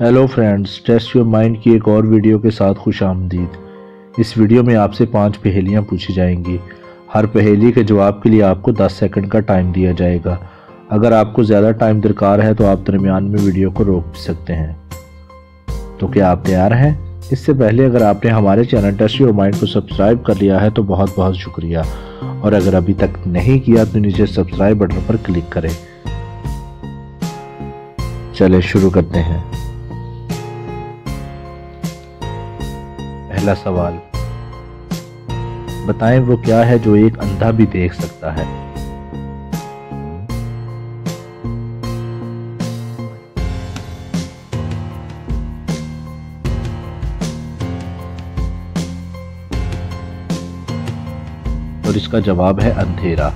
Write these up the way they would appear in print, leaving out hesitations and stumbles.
Hello friends, test your mind की एक और वीडियो के साथ खुश आमदीद। इस वीडियो में आपसे 5 पहेलियाँ पूछी जाएंगी। हर पहेली के जवाब के लिए आपको 10 सेकंड का टाइम दिया जाएगा। अगर आपको ज़्यादा टाइम दरकार है तो आप दरमियान में वीडियो को रोक भी सकते हैं। तो क्या आप तैयार हैं? इससे पहले अगर आपने हमारे चैनल टेस्ट योर माइंड को सब्सक्राइब कर लिया है तो बहुत बहुत शुक्रिया, और अगर अभी तक नहीं किया तो नीचे सब्सक्राइब बटन पर क्लिक करें। चले शुरू करते हैं। पहला सवाल, बताएं वो क्या है जो एक अंधा भी देख सकता है। और इसका जवाब है अंधेरा।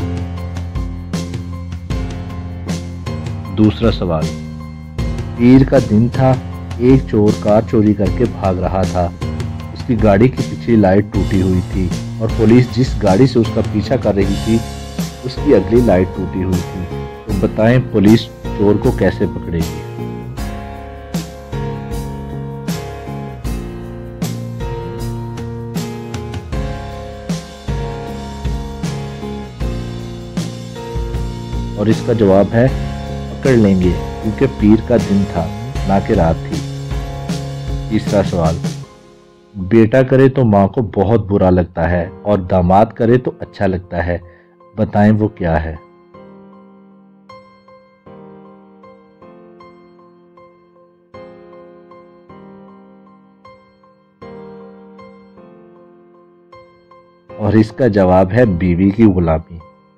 दूसरा सवाल, पीर का दिन था, एक चोर कार चोरी करके भाग रहा था। उसकी गाड़ी की पिछली लाइट टूटी हुई थी और पुलिस जिस गाड़ी से उसका पीछा कर रही थी उसकी अगली लाइट टूटी हुई थी। तो बताएं पुलिस चोर को कैसे पकड़ेगी। और इसका जवाब है पकड़ लेंगे, क्योंकि पीर का दिन था ना कि रात थी। तीसरा सवाल, बेटा करे तो माँ को बहुत बुरा लगता है और दामाद करे तो अच्छा लगता है। बताएं वो क्या है। और इसका जवाब है बीवी की गुलामी।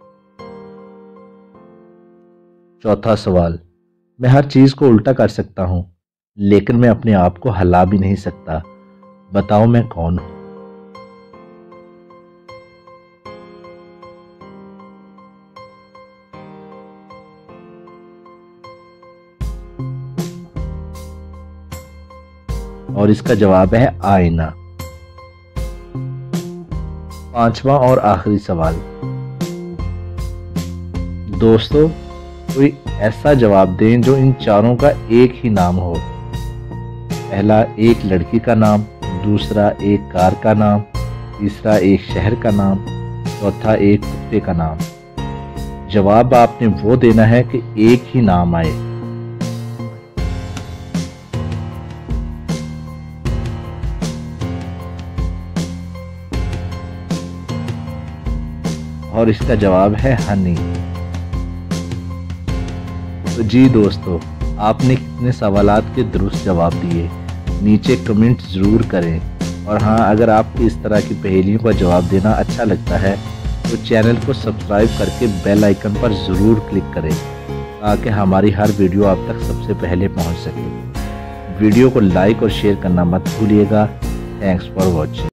चौथा सवाल, मैं हर चीज को उल्टा कर सकता हूं, लेकिन मैं अपने आप को हिला भी नहीं सकता। बताओ मैं कौन हूं। और इसका जवाब है आईना। पांचवा और आखिरी सवाल, दोस्तों कोई ऐसा जवाब दें जो इन चारों का एक ही नाम हो। पहला एक लड़की का नाम, दूसरा एक कार का नाम, तीसरा एक शहर का नाम, चौथा एक कुत्ते का नाम। जवाब आपने वो देना है कि एक ही नाम आए। और इसका जवाब है हनी। तो जी दोस्तों, आपने कितने सवालात के दुरुस्त जवाब दिए, नीचे कमेंट ज़रूर करें। और हाँ, अगर आपको इस तरह की पहेलियों का जवाब देना अच्छा लगता है तो चैनल को सब्सक्राइब करके बेल आइकन पर ज़रूर क्लिक करें, ताकि हमारी हर वीडियो आप तक सबसे पहले पहुंच सके। वीडियो को लाइक और शेयर करना मत भूलिएगा। Thanks for watching.